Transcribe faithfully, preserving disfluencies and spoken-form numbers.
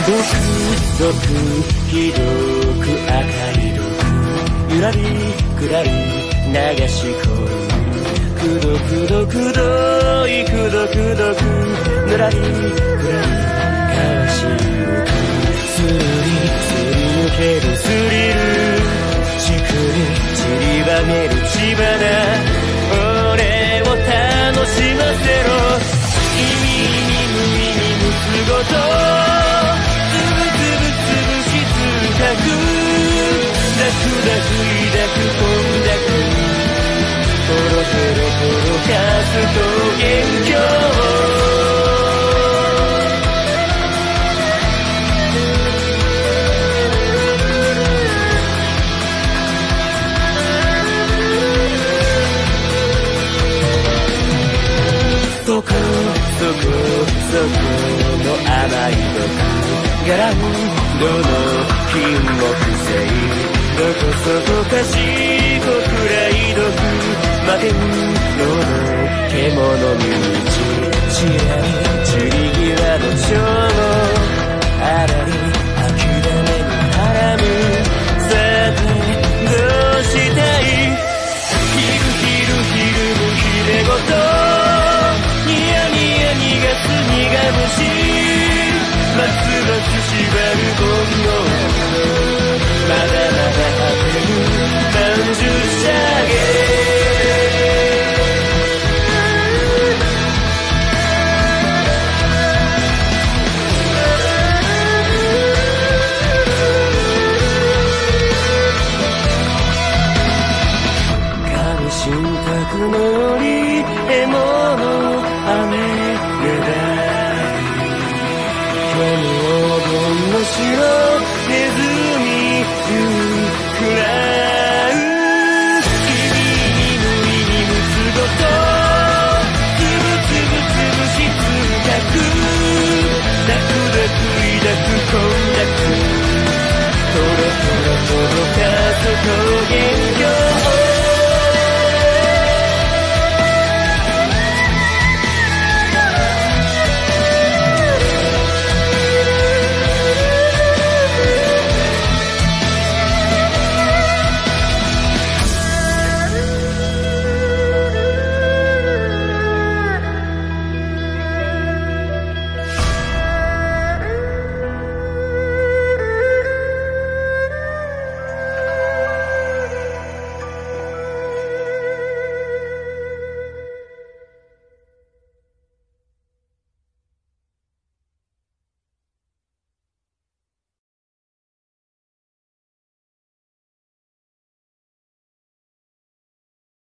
どくどくひどく赤い毒ゆらりくらり流し込むくどくどくどいくどくどくぬらりくらりかわしゆくすりすり抜けるスリルじくり散りばめる血花俺を楽しませろ意味に無意味むつごとつぶつぶつぶしつかくダクダク抱くこんだくポロポロポロかすと元凶そこそこそこの甘い毒ガランドの金木犀どこそこかしこくらい毒摩天楼の獣道ちらり散り際の蝶のあらり諦めに絡むさてどうしたいひるひるひるむひれごとニヤニヤにがつにがむしますます縛る煩悩まだまだ果てる何十射芸神信託のり獲物雨れだ虚無黄金の城ネズミゆくらう君に無意にむつごとつぶつぶつぶしつかくダクダク抱くこんだく